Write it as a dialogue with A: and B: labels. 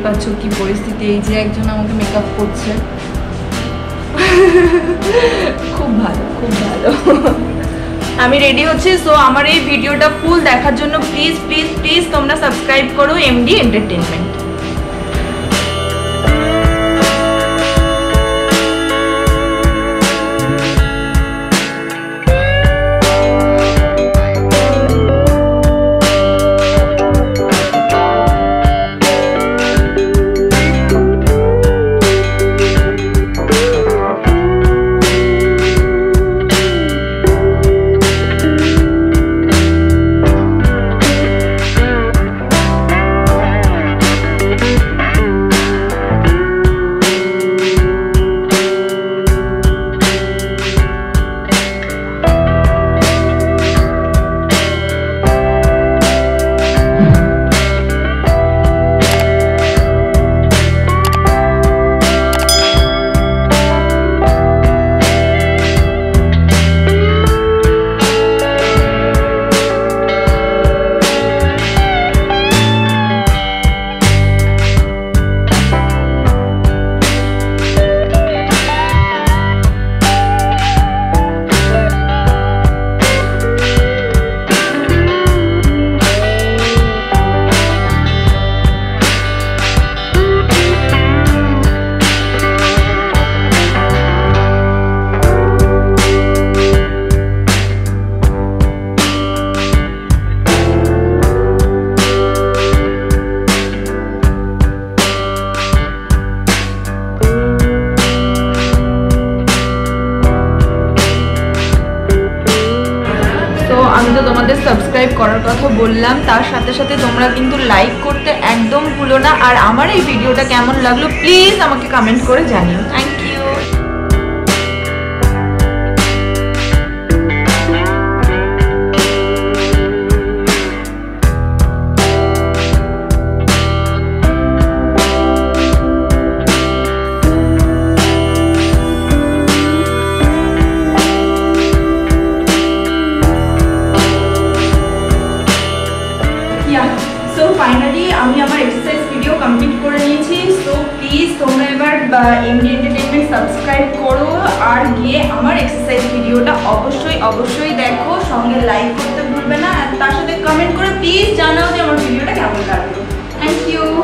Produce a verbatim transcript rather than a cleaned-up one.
A: পাচ্ছো কি পরিস্থিতি, এই যে একজন আমাকে মেকআপ করছে। খুব ভালো, খুব ভালো। আমি রেডি হচ্ছি। সো আমার এই ভিডিওটা ফুল দেখার জন্য প্লিজ প্লিজ প্লিজ তোমরা সাবস্ক্রাইব করো এমডি এন্টারটেনমেন্ট। সাবস্ক্রাইব করার কথা বললাম, তার সাথে সাথে তোমরা কিন্তু লাইক করতে একদম ভুলো না। আর আমার এই ভিডিওটা কেমন লাগলো প্লিজ আমাকে কমেন্ট করে জানিও। Thank you. সো ফাইনালি আমি আমার এক্সারসাইজ ভিডিও কমপ্লিট করে নিয়েছি। সো প্লিজ তোমরা এবার এমডি এন্টারটেনমেন্ট সাবস্ক্রাইব করো আর গিয়ে আমার এক্সারসাইজ ভিডিওটা অবশ্যই অবশ্যই দেখো, সঙ্গে লাইক করতে ভুলবে না, আর তার সাথে কমেন্ট করে প্লিজ জানাও যে আমার ভিডিওটা কেমন লাগলো। Thank you.